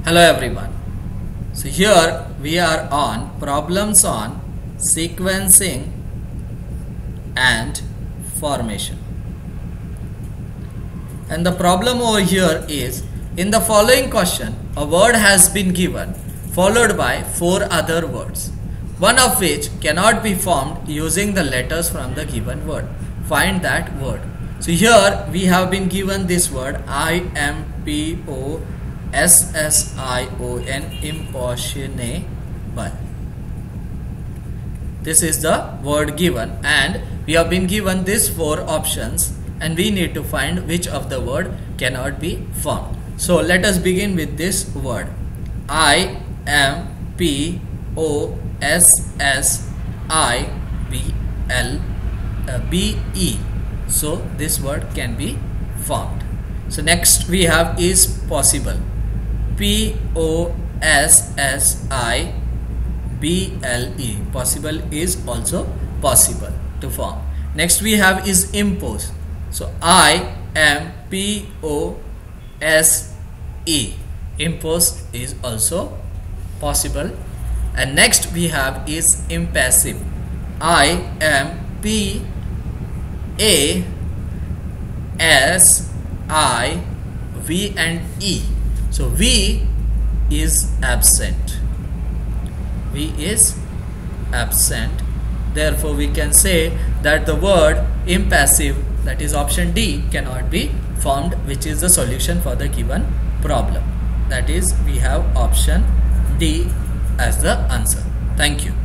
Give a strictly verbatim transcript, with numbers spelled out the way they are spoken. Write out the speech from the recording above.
Hello everyone. So here we are on problems on sequencing and formation. And the problem over here is, in the following question, a word has been given followed by four other words, one of which cannot be formed using the letters from the given word. Find that word. So here we have been given this word I M P O S S I O N, impossible. This is the word given, and we have been given these four options, and we need to find which of the word cannot be formed. So let us begin with this word I M P O S S I B L B E. So this word can be formed. So next we have is possible. P O S S I B L E. Possible is also possible to form. Next we have is impose. So I M P O S E. Impose is also possible. And next we have is impassive. I M P A S I V and E. So V is absent. V is absent. Therefore, we can say that the word impassive, that is option D, cannot be formed, which is the solution for the given problem. That is, we have option D as the answer. Thank you.